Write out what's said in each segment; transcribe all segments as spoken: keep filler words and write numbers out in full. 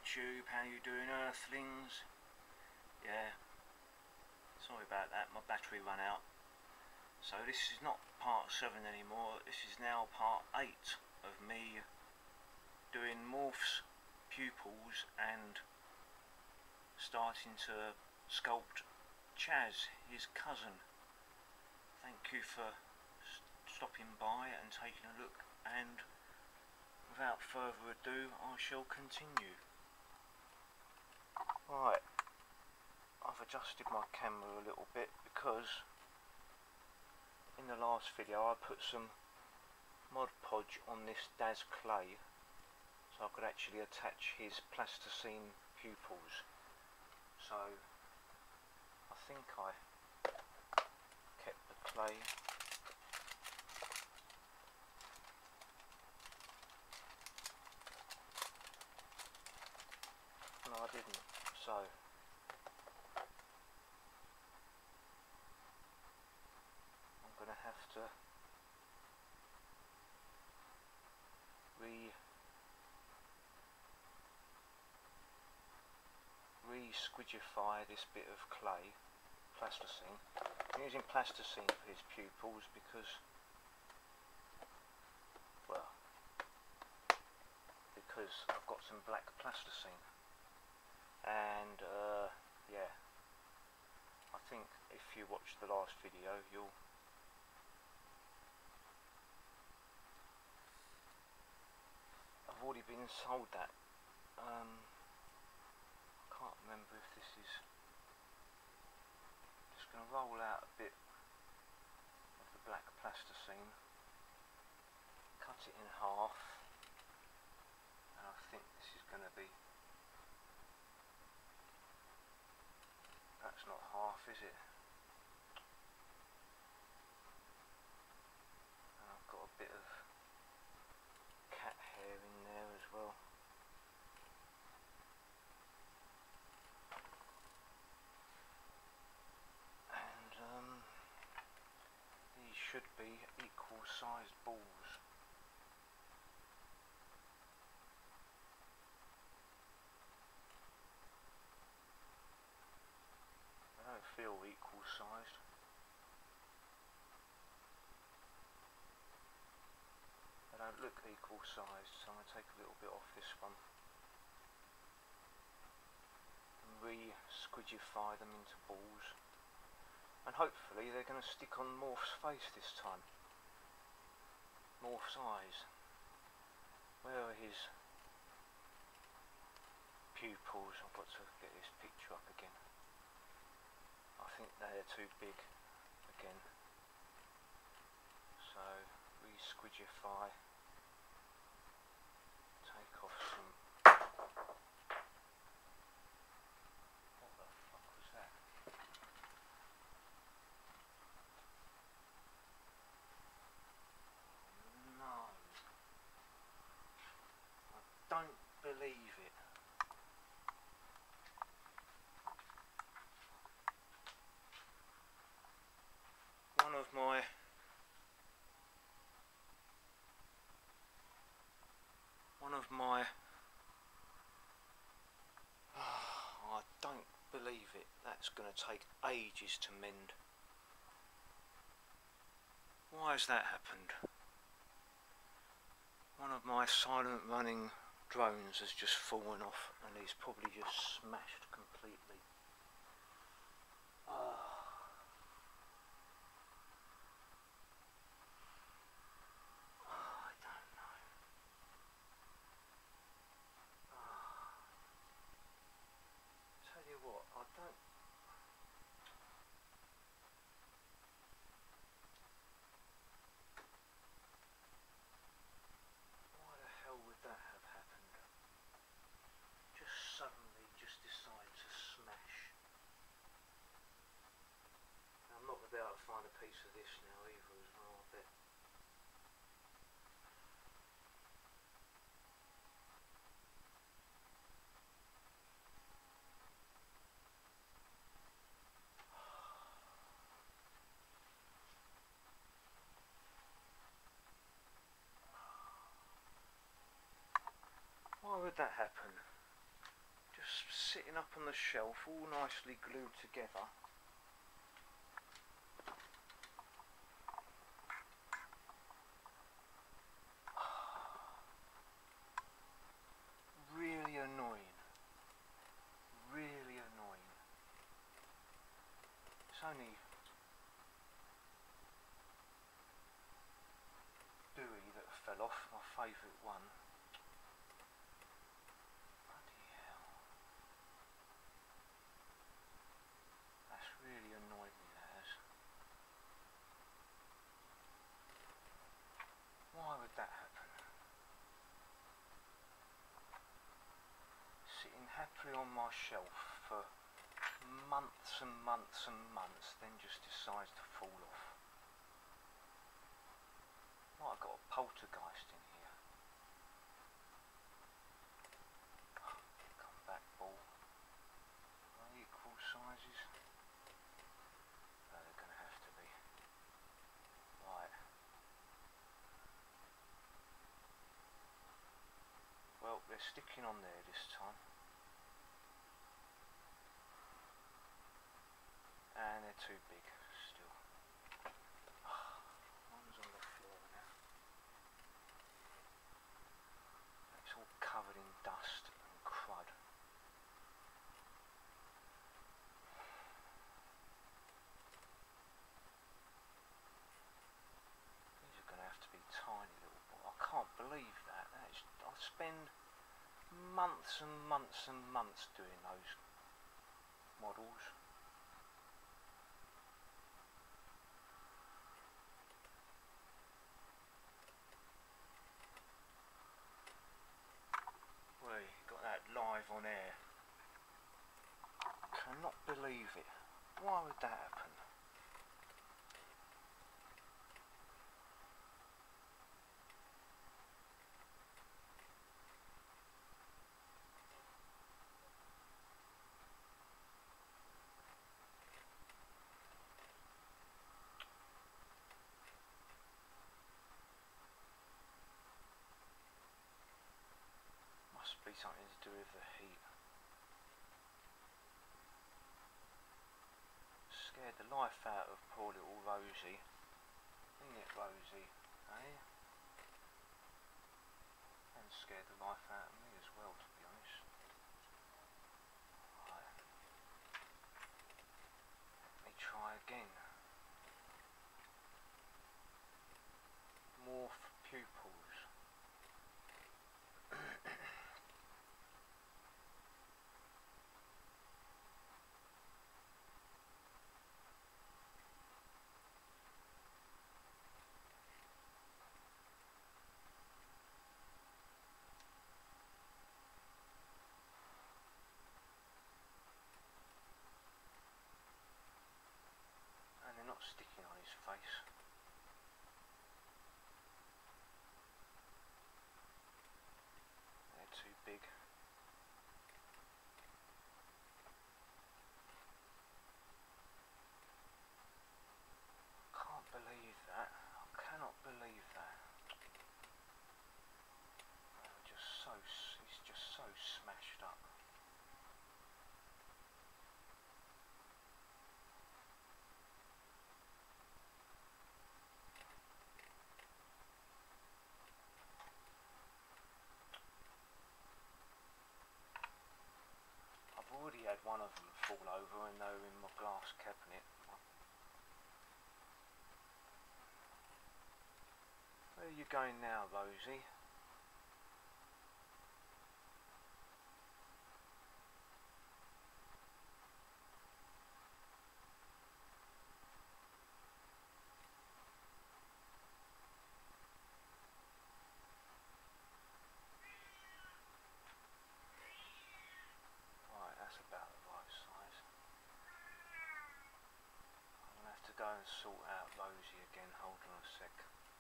YouTube, how you doing, Earthlings? Yeah, sorry about that, my battery ran out. So this is not part seven anymore, this is now part eight of me doing Morph's pupils and starting to sculpt Chas, his cousin. Thank you for st stopping by and taking a look, and without further ado I shall continue. Right, I've adjusted my camera a little bit because in the last video I put some Mod Podge on this Daz clay so I could actually attach his plasticine pupils. So I think I kept the clay. No, I didn't. So I'm going to have to re re-squidgify this bit of clay, plasticine. I'm using plasticine for his pupils because, well, because I've got some black plasticine. And uh, yeah, I think if you watched the last video you'll I've already been sold that. um, I can't remember if this is, just going to roll out a bit of the black plasticine, cut it in half, and I think this is going to be, that's not half, is it? And I've got a bit of cat hair in there as well. And um, these should be equal sized balls. They don't feel equal sized. They don't look equal sized, so I'm going to take a little bit off this one and re-squidgify them into balls, and hopefully they're going to stick on Morph's face this time. Morph's eyes. Where are his pupils? I've got to get this picture up again. I think they're too big again. So re-squidgify, take off some, what the fuck was that? No, I don't believe it. One of my One of my oh, I don't believe it. That's going to take ages to mend. Why has that happened? One of my silent running drones has just fallen off and he's probably just smashed completely. Oh. What I don't why the hell would that have happened? Just suddenly just decide to smash. Now, I'm not going to be able to find a piece of this now either as well, I bet. Why would that happen? sitting up on the shelf, all nicely glued together. Really annoying. Really annoying. It's only Dewey that fell off, my favourite one. Bloody hell. That's really annoyed me, that has. Why would that happen? Sitting happily on my shelf for months and months and months, then just decides to fall off. Like I've got a poltergeist in here. Come back, ball. Are they equal sizes? No, they're going to have to be. Right. Well, they're sticking on there this time. And they're too big still. One's on the floor now. It's all covered in dust and crud. These are going to have to be tiny little boys. I can't believe that. that is, I spend months and months and months doing those models. Got that live on air. Cannot believe it. Why would that happen? Be something to do with the heat. Scared the life out of poor little Rosie. Isn't it, Rosie? Eh? And scared the life out of me as well, to be honest. Right. Let me try again. Morph pupils. Not sticking on his face. They're too big. Can't believe that. I cannot believe that. They're just so, he's just so smashed up. I've already had one of them fall over and they were in my glass cabinet. Where are you going now, Rosie? About the right size. I'm going to have to go and sort out Rosie again. Hold on a sec.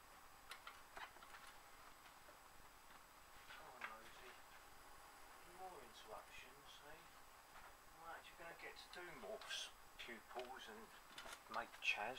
Come on, Rosie. More interruptions, eh? I'm actually going to get to do Morph's pupils and make Chas.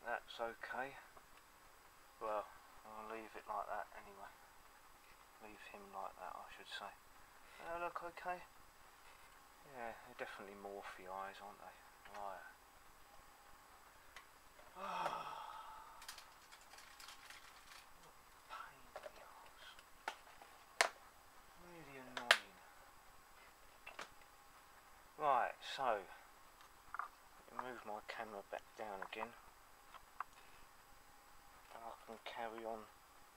that's okay. Well, I'll leave it like that anyway. Leave him like that, I should say. They look okay? Yeah, they're definitely Morphy eyes, aren't they? Right. Oh, pain in the arse. Really annoying. Right, so move my camera back down again. And I can carry on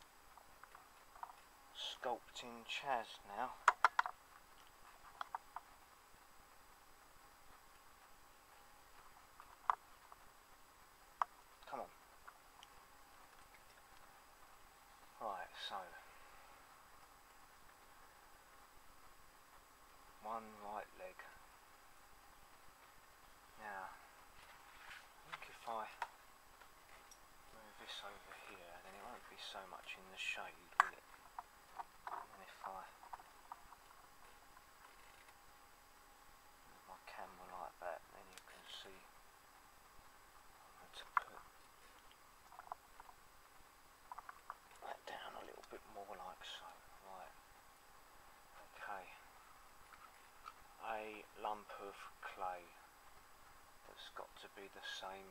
sculpting Chas now. Come on. Right, so one right leg. Now, I think if I move this over here, then it won't be so much in the shade, will it? And if I move my camera like that, then you can see I'm going to put that down a little bit more like so. Right. Okay. A lump of clay that's got to be the same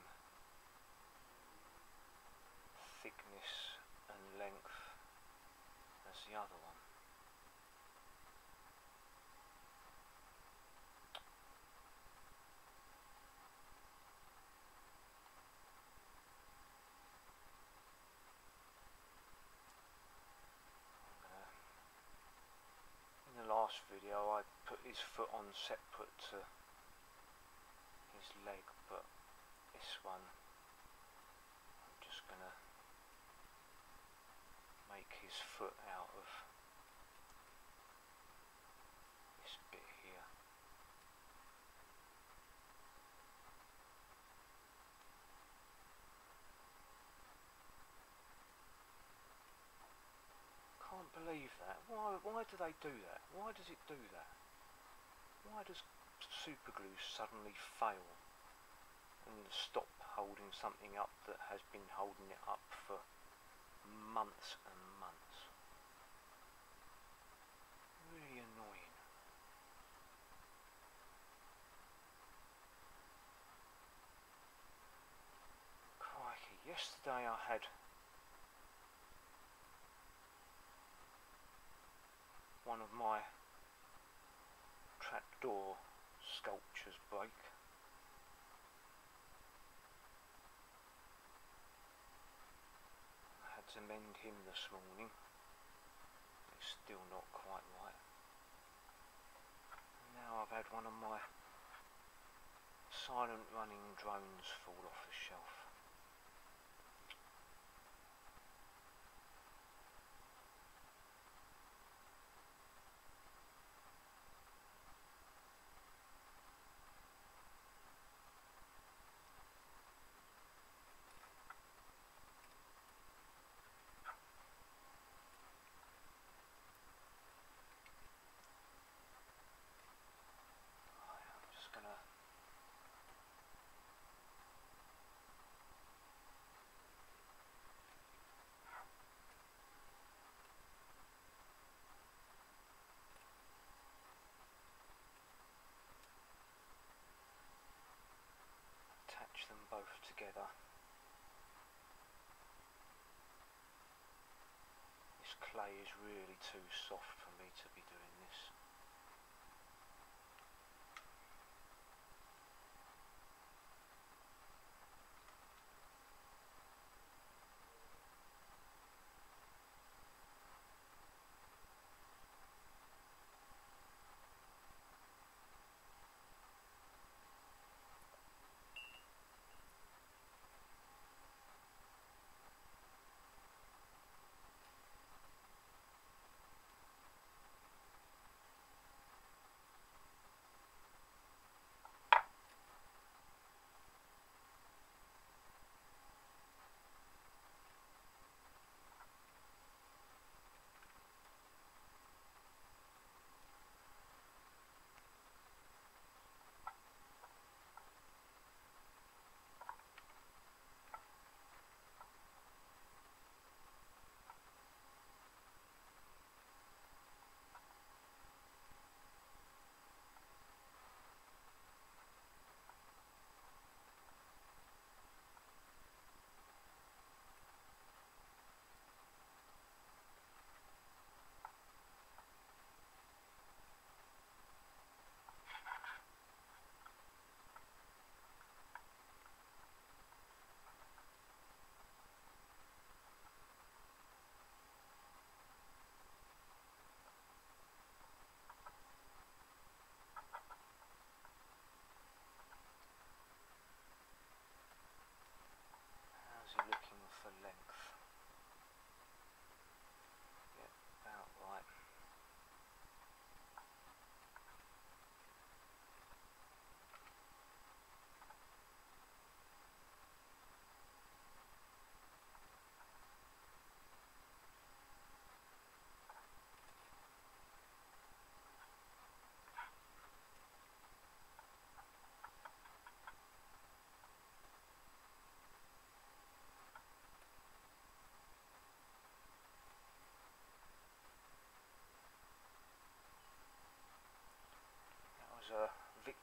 thickness and length as the other one. In the last video I put his foot on separate to his leg, but this one I'm just gonna make his foot out of this bit here. Can't believe that. Why, why do they do that? Why does it do that? Why does super glue suddenly fail and stop holding something up that has been holding it up for months and months? Really annoying. Crikey, yesterday I had one of my trapdoor sculptures break. I had to mend him this morning. It's still not quite right. And now I've had one of my silent running drones fall off the shelf. Attach them both together. This clay is really too soft for me to be doing this.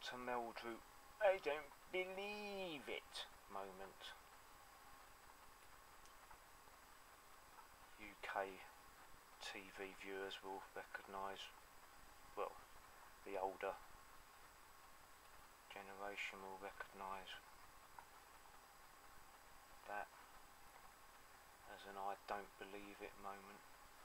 to Meldrew, I don't believe it moment. U K T V viewers will recognise, well, the older generation will recognise that as an I don't believe it moment.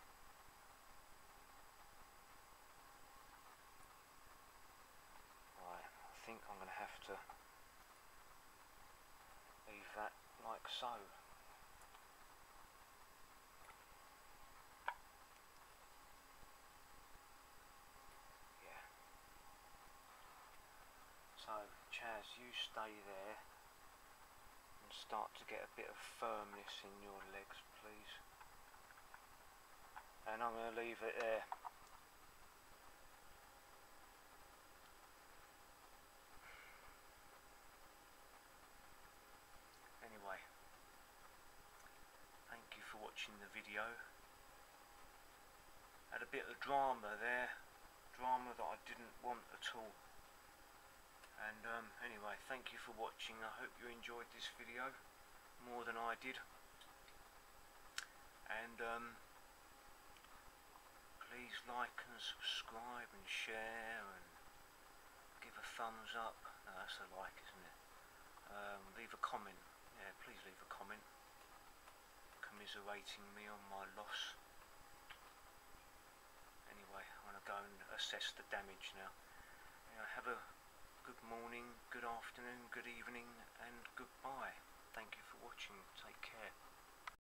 Right, I think I'm going to have to leave that like so. Yeah. So, Chas, you stay there and start to get a bit of firmness in your legs, please. And I'm going to leave it there. Anyway, thank you for watching the video. Had a bit of drama there, drama that I didn't want at all. And um, anyway, thank you for watching. I hope you enjoyed this video more than I did. And um, please like and subscribe and share and give a thumbs up. No, that's a like, isn't it? Um, leave a comment. Yeah, please leave a comment commiserating me on my loss. Anyway, I'm going to go and assess the damage now. You know, have a good morning, good afternoon, good evening, and goodbye. Thank you for watching. Take care.